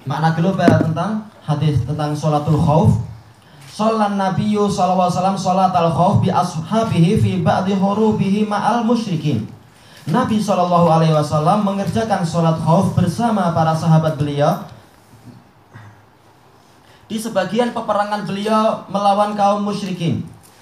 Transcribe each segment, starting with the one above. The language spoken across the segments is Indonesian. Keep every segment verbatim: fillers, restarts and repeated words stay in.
makna global tentang hadis tentang sholatul khauf. Sholat Nabiyyu sallallahu alaihi wasallam sholatul khauf bi ashabihi fi ba'di hurubihi ma'al musyrikin. Nabi sallallahu alaihi wasallam mengerjakan sholat khauf bersama para sahabat beliau di sebagian peperangan beliau melawan kaum musyrikin.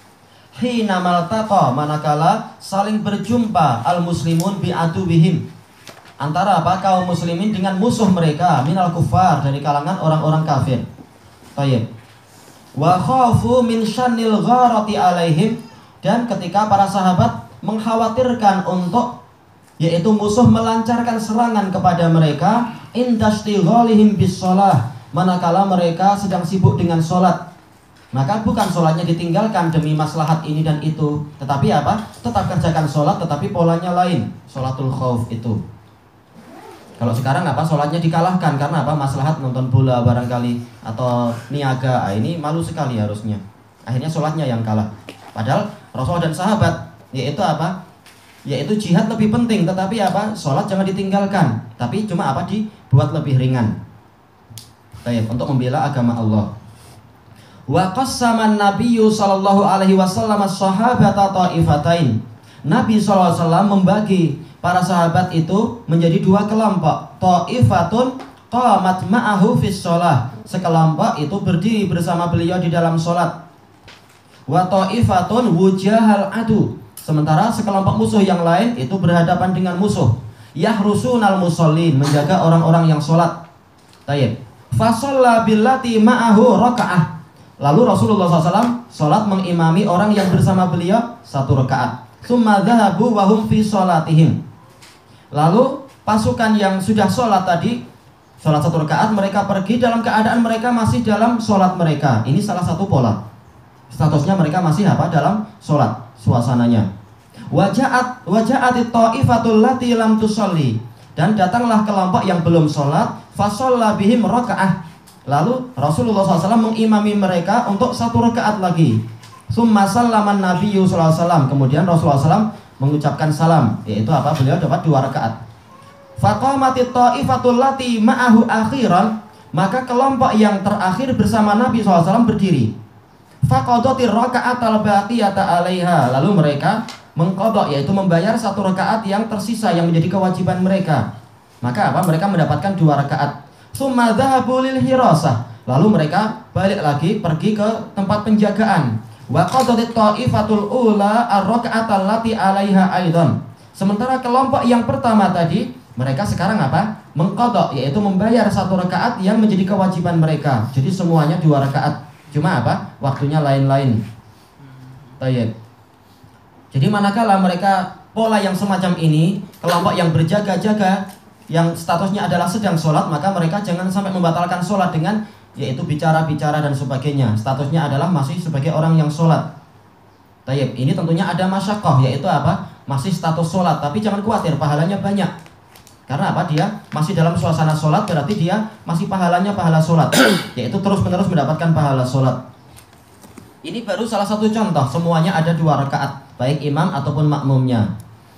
Hina maltaqa, manakala saling berjumpa al muslimun bi aduwihim, antara apa kaum muslimin dengan musuh mereka minal kufar, dari kalangan orang-orang kafir. Tayyib. Wa khafu min syannil gharati alaihim, dan ketika para sahabat mengkhawatirkan untuk yaitu musuh melancarkan serangan kepada mereka indastighalihim bis shalah, manakala mereka sedang sibuk dengan sholat, maka bukan sholatnya ditinggalkan demi maslahat ini dan itu, tetapi apa? Tetap kerjakan sholat, tetapi polanya lain. Sholatul khauf itu. Kalau sekarang apa? Sholatnya dikalahkan karena apa? Maslahat nonton bola barangkali atau niaga. Ah, ini malu sekali harusnya. Akhirnya sholatnya yang kalah. Padahal Rasul dan sahabat yaitu apa? Yaitu jihad lebih penting, tetapi apa? Sholat jangan ditinggalkan. Tapi cuma apa? Dibuat lebih ringan. Baik, untuk membela agama Allah. Wa qassama Nabiyyu sallallahu alaihi wasallam as-sahabata ta'ifatain. Nabi sallallahu alaihi wasallam membagi para sahabat itu menjadi dua kelompok. Ta'ifatun qamat ma'ahu fis shalah. Sekelompok itu berdiri bersama beliau di dalam salat. Wa ta'ifatun wujahal adu. Sementara sekelompok musuh yang lain itu berhadapan dengan musuh. Yahrusunal musallin, menjaga orang-orang yang salat. Tayyib. Fa shalla billati ma'ahu raka'ah. Lalu Rasulullah shallallahu alaihi wasallam salat mengimami orang yang bersama beliau satu rakaat. Tsumma dhahabu wa hum fi shalatihim. Lalu pasukan yang sudah sholat tadi, sholat satu rakaat, mereka pergi dalam keadaan mereka masih dalam sholat mereka. Ini salah satu pola. Statusnya mereka masih apa? Dalam sholat, suasananya. Waja'at waja'atit ta'ifatul lati lam tusalli. Dan datanglah kelompok yang belum sholat, fasalla bihim raka'ah. Lalu Rasulullah shallallahu alaihi wasallam mengimami mereka untuk satu rakaat lagi. Tsumma sallaman Nabiyyu sallallahu alaihi wasallam. Kemudian Rasulullah shallallahu alaihi wasallam mengucapkan salam, yaitu apa? Beliau dapat dua rakaat. Faqamatit ta'ifatul lati ma'ahu akhiran, maka kelompok yang terakhir bersama Nabi shallallahu alaihi wasallam berdiri. Faqadatir raka'atal baqiyata 'alaiha, lalu mereka mengqadha, yaitu membayar satu rakaat yang tersisa yang menjadi kewajiban mereka. Maka apa? Mereka mendapatkan dua rakaat. Tsumma dhahabu lil hirasah, lalu mereka balik lagi pergi ke tempat penjagaan. Wa qadatit ta'ifatul ula ar-raka'atal lati 'alaiha aidan. Sementara kelompok yang pertama tadi, mereka sekarang apa? Mengqadha, yaitu membayar satu rakaat yang menjadi kewajiban mereka. Jadi semuanya dua rakaat. Cuma apa? Waktunya lain-lain. Tayyib. Jadi manakala mereka pola yang semacam ini, kelompok yang berjaga-jaga, yang statusnya adalah sedang sholat, maka mereka jangan sampai membatalkan sholat dengan yaitu bicara-bicara dan sebagainya. Statusnya adalah masih sebagai orang yang sholat. Tayyib. Ini tentunya ada masyaqqah, yaitu apa? Masih status sholat, tapi jangan khawatir, pahalanya banyak. Karena apa? Dia masih dalam suasana sholat, berarti dia masih pahalanya pahala sholat, yaitu terus-menerus mendapatkan pahala sholat. Ini baru salah satu contoh, semuanya ada dua rakaat, baik imam ataupun makmumnya.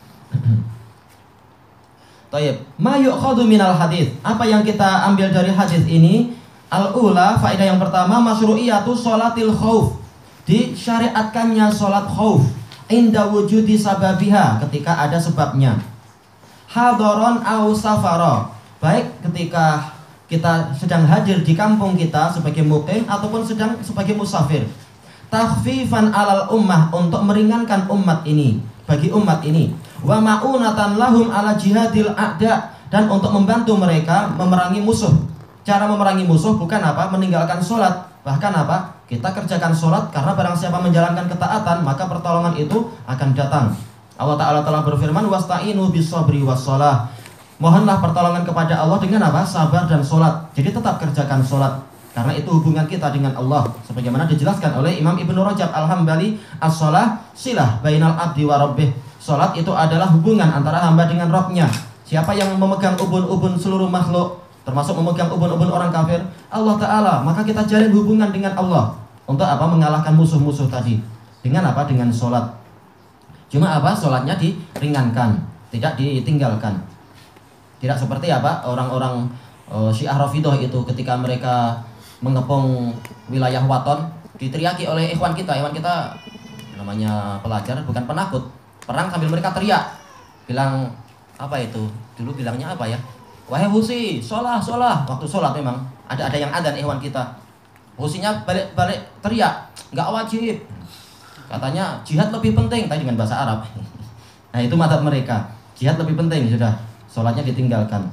Tayyib. Ma yu'khadhu minal hadis. Apa yang kita ambil dari hadis ini? Al-ula, faedah yang pertama, masyru'iyatu sholatil khauf. Disyariatkannya sholat khauf inda wujudi sababiha, ketika ada sebabnya. Hadaron au safara, baik ketika kita sedang hadir di kampung kita sebagai muqim ataupun sedang sebagai musafir. Takhfifan alal ummah, untuk meringankan umat ini, bagi umat ini. Wa ma'unatan lahum ala jihadil a'da, dan untuk membantu mereka memerangi musuh. Cara memerangi musuh bukan apa? Meninggalkan sholat. Bahkan apa? Kita kerjakan sholat, karena barang siapa menjalankan ketaatan, maka pertolongan itu akan datang. Allah Ta'ala telah berfirman, wasta'inu bis-sabri was-shalah. Mohonlah pertolongan kepada Allah dengan apa? Sabar dan sholat. Jadi tetap kerjakan sholat, karena itu hubungan kita dengan Allah. Sebagaimana dijelaskan oleh Imam Ibnu Rajab Al-Hambali, as-shalah silah bainal abdi wa rabbih. Sholat itu adalah hubungan antara hamba dengan Rabbnya. Siapa yang memegang ubun-ubun seluruh makhluk, termasuk memegang ubun-ubun orang kafir, Allah Ta'ala, maka kita jalin hubungan dengan Allah. Untuk apa? Mengalahkan musuh-musuh tadi. Dengan apa? Dengan sholat. Cuma apa? Sholatnya diringankan, tidak ditinggalkan. Tidak seperti apa? Orang-orang uh, Syiah Rafidhah itu ketika mereka mengepung wilayah Waton, diteriaki oleh ikhwan kita. Ikhwan kita namanya pelajar, bukan penakut, perang sambil mereka teriak, bilang apa itu? Dulu bilangnya apa ya? Wahai Husi, sholah, sholah. Waktu sholat memang ada ada yang adzan ikhwan kita. Husinya balik-balik teriak, nggak wajib. Katanya jihad lebih penting, tadi dengan bahasa Arab. Nah itu mazhab mereka, jihad lebih penting, sudah sholatnya ditinggalkan.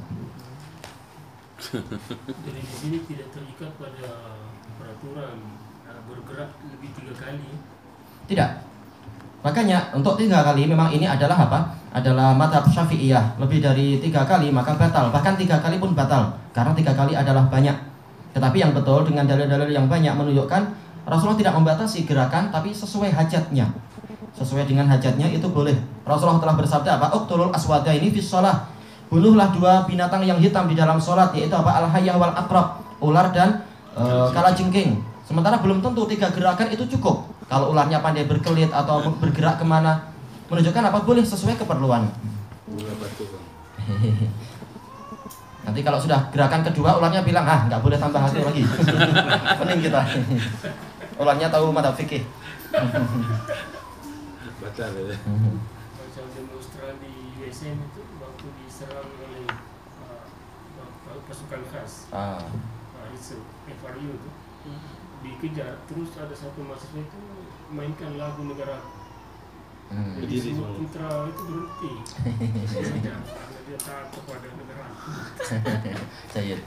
Jadi di sini tidak terikat pada peraturan bergerak lebih tiga kali. Tidak. Makanya untuk tiga kali memang ini adalah apa? Adalah mazhab Syafi'iyah. Lebih dari tiga kali maka batal. Bahkan tiga kali pun batal. Karena tiga kali adalah banyak. Tetapi yang betul dengan dalil-dalil yang banyak menunjukkan Rasulullah tidak membatasi gerakan, tapi sesuai hajatnya. Sesuai dengan hajatnya itu boleh. Rasulullah telah bersabda apa? Uqtulul aswadaini fis shalah. Bunuhlah dua binatang yang hitam di dalam sholat, yaitu apa? Al-hayyah wal aqrab, ular dan e, kalajengking. Sementara belum tentu tiga gerakan itu cukup. Kalau ularnya pandai berkelit atau bergerak kemana, menunjukkan apa? Boleh sesuai keperluan. Nanti kalau sudah gerakan kedua, ularnya bilang, ah nggak boleh tambah satu lagi. Pening kita. Ularnya tahu madzhab fikih. Batal ya. Macam demonstran di U S M itu waktu diserang oleh uh, pasukan khas, Ah. uh, itu F R U itu dikejar, terus ada satu mahasiswa itu mainkan lagu negara. Hmm. Jadi semua putra itu berhenti. Karena dia taat kepada negara. Sayyid.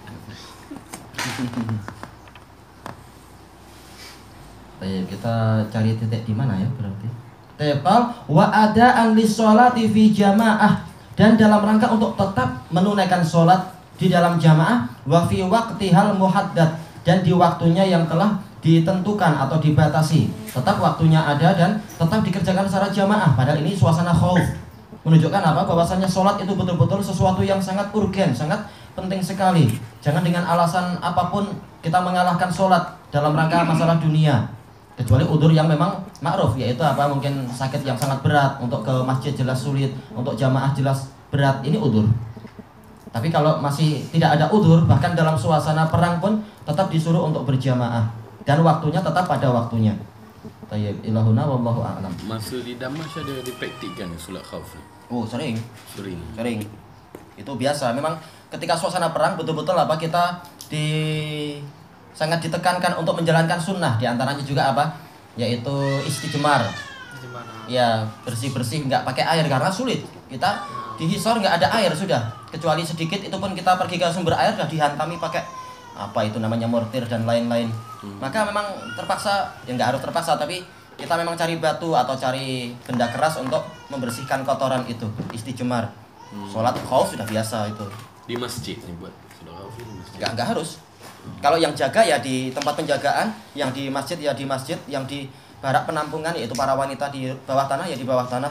Baik, kita cari titik di mana ya berarti? Tepal wa adaan lis-sholati fi jamaah, dan dalam rangka untuk tetap menunaikan sholat di dalam jamaah, wa fi waqtihal muhaddad, dan di waktunya yang telah ditentukan atau dibatasi. Tetap waktunya ada dan tetap dikerjakan secara jamaah. Padahal ini suasana khauf. Menunjukkan apa? Bahwasanya sholat itu betul-betul sesuatu yang sangat urgen, sangat penting sekali. Jangan dengan alasan apapun kita mengalahkan sholat dalam rangka masalah dunia. Kecuali udzur yang memang ma'ruf, yaitu apa? Mungkin sakit yang sangat berat, untuk ke masjid jelas sulit, untuk jamaah jelas berat, ini udzur. Tapi kalau masih tidak ada udzur, bahkan dalam suasana perang pun tetap disuruh untuk berjamaah, dan waktunya tetap pada waktunya. Tayyib ilahuna wallahu a'lam. Masa di Damask ada dipraktikkan solat khauf. Oh, sering. Sering. Sering. Itu biasa. Memang ketika suasana perang betul-betul apa? Kita di sangat ditekankan untuk menjalankan sunnah, diantaranya juga apa? Yaitu istijmar. Ya, bersih-bersih, nggak pakai air karena sulit. Kita dihisor nggak ada air sudah, kecuali sedikit, itu pun kita pergi ke sumber air sudah dihantami pakai apa itu namanya mortir dan lain-lain. Hmm. Maka memang terpaksa, ya nggak harus terpaksa, tapi kita memang cari batu atau cari benda keras untuk membersihkan kotoran itu, istijmar. Hmm. Sholat khauf sudah biasa itu. Di masjid nih buat solat khauf di masjid. Nggak nggak harus. Kalau yang jaga ya di tempat penjagaan, yang di masjid ya di masjid, yang di barak penampungan yaitu para wanita di bawah tanah ya di bawah tanah.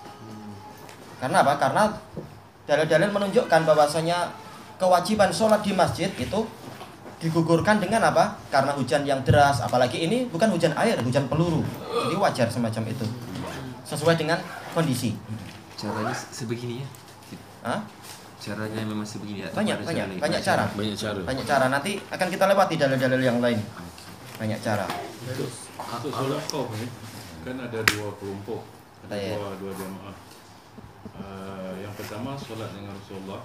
Karena apa? Karena dalil-dalil menunjukkan bahwasanya kewajiban sholat di masjid itu digugurkan dengan apa? Karena hujan yang deras, apalagi ini bukan hujan air, hujan peluru. Jadi wajar semacam itu. Sesuai dengan kondisi. Caranya sebegini ya? Hah? Caranya memang sebegini ya? Banyak, banyak, cara banyak cara. Banyak cara. Banyak cara. Nanti akan kita lewati dalil-dalil yang lain. Banyak cara. Untuk, untuk solat khauf ni kan ada dua kelompok, ada Ya. dua dua jamaah. Uh, yang pertama solat dengan Rasulullah.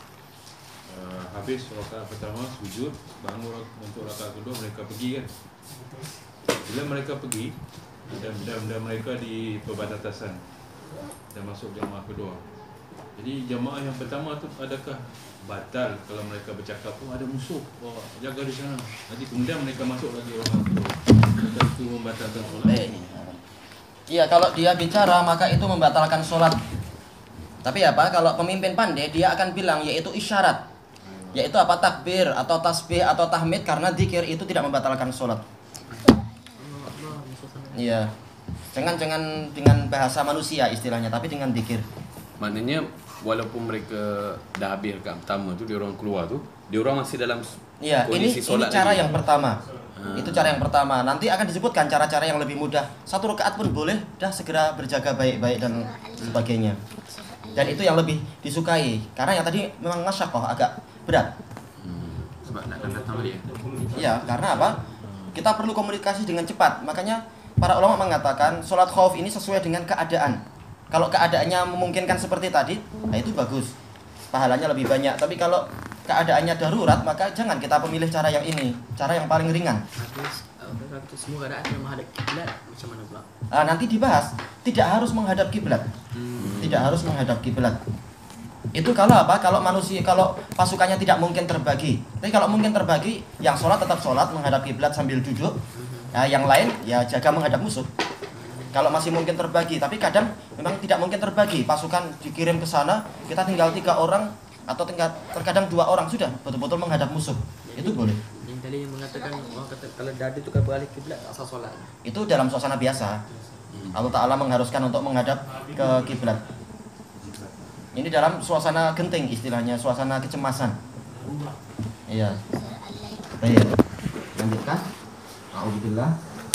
Uh, habis rakaat pertama sujud, bangun untuk rakaat kedua mereka pergi kan. Bila mereka pergi dan, dan, dan mereka di perbatasan dan masuk jamaah kedua. Jadi jamaah yang pertama tu adakah batal kalau mereka bercakap, oh ada musuh, oh jaga di sana. Nanti kemudian mereka masuk lagi orang kedua. Adakah itu membatalkan solat? Eh, Iya, kalau dia bicara maka itu membatalkan sholat. Tapi apa? Kalau pemimpin pandai dia akan bilang yaitu isyarat, yaitu apa? Takbir atau tasbih atau tahmid, karena dzikir itu tidak membatalkan sholat. Iya, jangan jangan dengan bahasa manusia istilahnya, tapi dengan dzikir. Maknanya walaupun mereka dah habis rakaat pertama tu, dia orang keluar tu, dia orang masih dalam Iya, ini kondisi ini solat cara lagi. yang pertama. Hmm. Itu cara yang pertama. Nanti akan disebutkan cara-cara yang lebih mudah. Satu rakaat pun boleh, dah segera berjaga baik-baik dan sebagainya. Dan itu yang lebih disukai. Karena yang tadi memang masyakoh agak berat. Hmm. Sebab nak akan datang dia. Iya, karena apa? Kita perlu komunikasi dengan cepat. Makanya para ulama mengatakan sholat khauf ini sesuai dengan keadaan. Kalau keadaannya memungkinkan seperti tadi, nah itu bagus, pahalanya lebih banyak. Tapi kalau keadaannya darurat, maka jangan kita memilih cara yang ini, cara yang paling ringan. Habis uh, semua keadaan yang menghadap kiblat macam mana pula? Nah, nanti dibahas, tidak harus menghadap kiblat, Hmm. tidak harus menghadap kiblat. Itu kalau apa? Kalau manusia, kalau pasukannya tidak mungkin terbagi. Tapi kalau mungkin terbagi, yang sholat tetap sholat menghadap kiblat sambil duduk. Nah, yang lain ya jaga menghadap musuh. Kalau masih mungkin terbagi, tapi kadang memang tidak mungkin terbagi. Pasukan dikirim ke sana, kita tinggal tiga orang atau tinggal terkadang dua orang sudah betul-betul menghadap musuh. Itu boleh. Yang tadi yang mengatakan orang kata kalau dada itu kan beralih kiblat asal solat. Itu dalam suasana biasa. Allah Ta'ala mengharuskan untuk menghadap ke kiblat. Ini dalam suasana genting istilahnya, suasana kecemasan. Iya. Baik. Lanjutkan. Alhamdulillah.